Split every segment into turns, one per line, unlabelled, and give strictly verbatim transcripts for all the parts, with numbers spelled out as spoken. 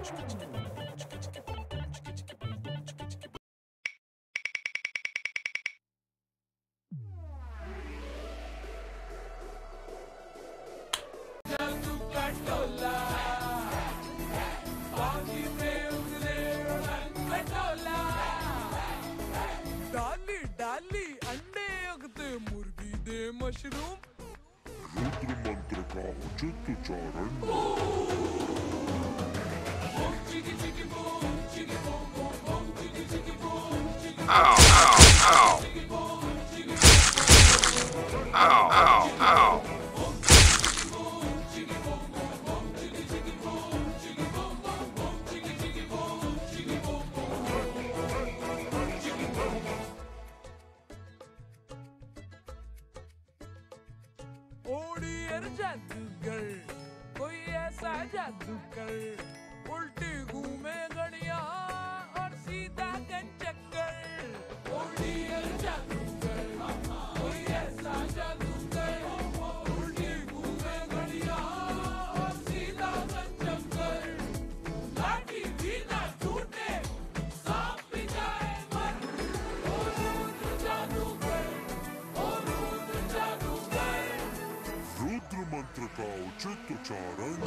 डाली डाली अंडे उगते मुर्गी दे मशरूम
रुद्र मंत्र का उचित उच्चारण Ow, ow, ow. Ow, ow, ow.
ओडियर जादूगर कोई ऐसा जादूगर उल्टी घूमे गड़िया और सीधा चक्कर ओडियर जादूगर कोई ऐसा जादूगर उल्टी घूमे गड़िया और सीधा चक्कर लाठी भी ना टूटे सांप भी जाए मर ओ रुद्र जादूगर ओ रुद्र जादूगर
रुद्र मंत्र का उचित उच्चारण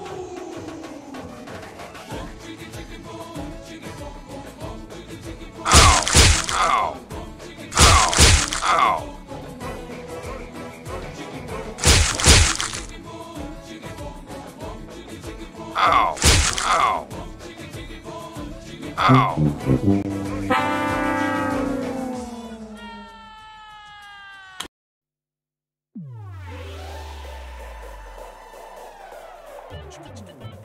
Ow! Ow! Ow! Ow! Ow! Ow!